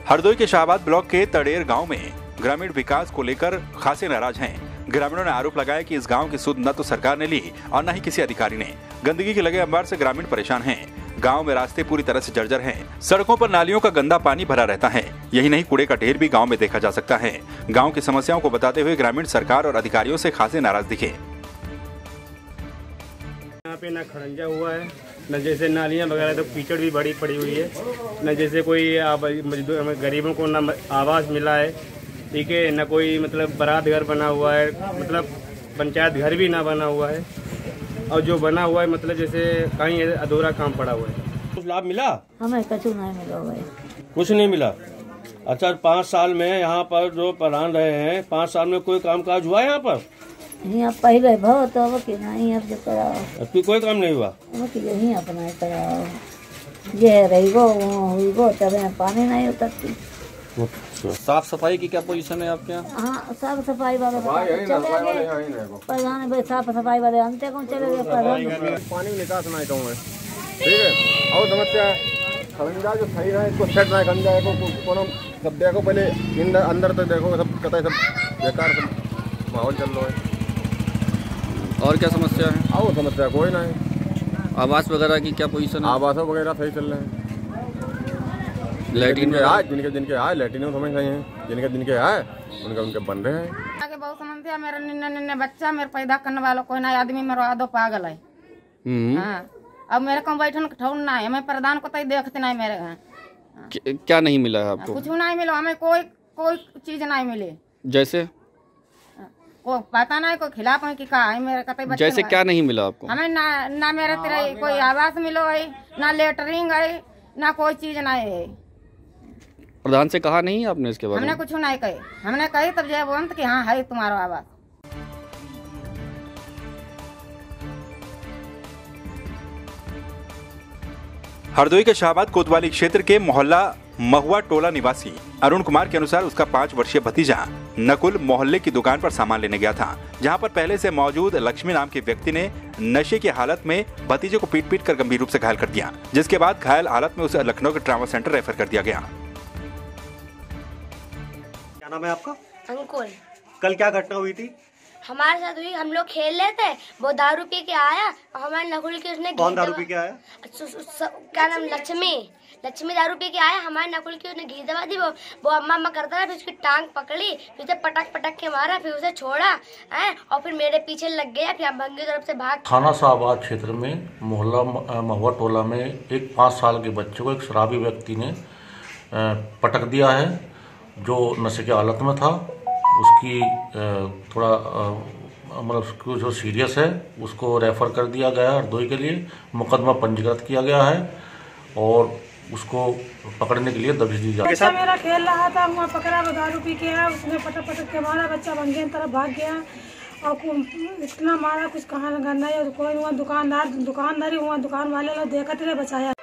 हरदोई के शाहबाद ब्लॉक के तड़ेर गांव में ग्रामीण विकास को लेकर खासे नाराज हैं। ग्रामीणों ने आरोप लगाया कि इस गांव की सुध न तो सरकार ने ली और न ही किसी अधिकारी ने। गंदगी के लगे अंबार से ग्रामीण परेशान हैं। गांव में रास्ते पूरी तरह से जर्जर हैं। सड़कों पर नालियों का गंदा पानी भरा रहता है। यही नहीं, कूड़े का ढेर भी गांव में देखा जा सकता है। गांव की समस्याओं को बताते हुए ग्रामीण सरकार और अधिकारियों से खासे नाराज दिखे। यहाँ पे ना खड़ंजा हुआ है, न जैसे नालियाँ वगैरह, तो कीचड़ भी बड़ी पड़ी हुई है, न जैसे कोई मजदूर गरीबों को न आवास मिला है, ठीक है, न कोई मतलब बारात घर बना हुआ है, मतलब पंचायत घर भी ना बना हुआ है, और जो बना हुआ है मतलब जैसे कहीं अधूरा काम पड़ा हुआ है। कुछ लाभ मिला? हमें कुछ नहीं मिला हुआ है। कुछ नहीं मिला। अच्छा, 5 साल में यहाँ पर जो प्रधान रहे हैं, 5 साल में कोई काम काज हुआ यहाँ पर? यहाँ पहले बहुत अब कि नहीं, अब जो कराओ अभी कोई काम नहीं हुआ। अब कि यही अपना कराओ, ये रही वो तब पानी नहीं उतरती। साफ सफाई की क्या पोजीशन है आपके यहाँ? हाँ, साफ सफाई वाले प्रधान, साफ सफाई वाले अंते कौन चले गए प्रधान। पानी निकास नहीं कहूँगा, ठीक है। और समस्या खड़ंजा जो सही है, इसको सेट ना गंजा को सब देखो, पहले अंदर तक देखो, सब कतई सब बेकार सब माहौल चल रहा है। और क्या समस्या है? और समस्या कोई नहीं। आवास वगैरह की क्या पोजीशन है? आवास वगैरह सही चल रहे हैं। लैट्रिन जिनके आए लैट्रिन समझ सही है, जिनके आए उनके बन रहे हैं। आगे बहुत समस्या, मेरा निन्ने बच्चा मेरे पैदा करने वाला कोई ना आदमी मेरा आदो पागल है। हाँ, अब मेरे को बैठन ठौन ना है, मैं प्रधान को तय देखते नहीं मेरे यहाँ। क्या नहीं मिला है आपको? कुछ नहीं मिला हमें, कोई चीज नहीं मिली। जैसे को पता नहीं, कोई खिलाफ है कि का है मेरे कतई बच्चे। जैसे क्या नहीं मिला आपको? हमें ना मेरे तेरे कोई आवास मिलो है, ना लेटरिंग है, ना कोई चीज नहीं है। प्रधान से कहा नहीं आपने इसके बारे में? हमने कुछ नहीं कही, हमने कही तब जय बोलत कि हाँ है तुम्हारा आवास। हरदोई के शाहबाद कोतवाली क्षेत्र के मोहल्ला महुआ टोला निवासी अरुण कुमार के अनुसार उसका 5 वर्षीय भतीजा नकुल मोहल्ले की दुकान पर सामान लेने गया था, जहां पर पहले से मौजूद लक्ष्मी नाम के व्यक्ति ने नशे की हालत में भतीजे को पीट कर गंभीर रूप से घायल कर दिया, जिसके बाद घायल हालत में उसे लखनऊ के ट्रामा सेंटर रेफर कर दिया गया। क्या नाम है आपका? अंकुल। कल क्या घटना हुई थी? हमारे साथ हुई, हम लोग खेल रहे थे, वो दारू पी के आया और हमारे नकुल के उसने कौन दारू पी के आया? क्या नाम? लक्ष्मी दारू पी के आया, हमारे नकुल की उसने घी दबा दी, वो अम्मा करता रहा, फिर उसकी टांग पकड़ी, फिर उसे पटक के मारा, फिर उसे छोड़ा और फिर मेरे पीछे लग गया, फिर हम भंगी तरफ से भाग। थाना शाहबाद क्षेत्र में मोहल्ला महुआ टोला में एक 5 साल के बच्चे को एक शराबी व्यक्ति ने पटक दिया है, जो नशे की हालत में था। उसकी थोड़ा मतलब उसको जो सीरियस है उसको रेफर कर दिया गया है हरदोई के लिए। मुकदमा पंजीकृत किया गया है और उसको पकड़ने के लिए दबिश दी जा रही है। बच्चा मेरा खेल रहा था, वहाँ पकड़ा, वो दारू पी के आया, उसने पटक के मारा, बच्चा भंगे की तरफ भाग गया और इतना मारा कुछ कहाँ करना है। कोई वहाँ दुकानदारी हुआ, दुकान वाले लोग देखते रहे, बचाया।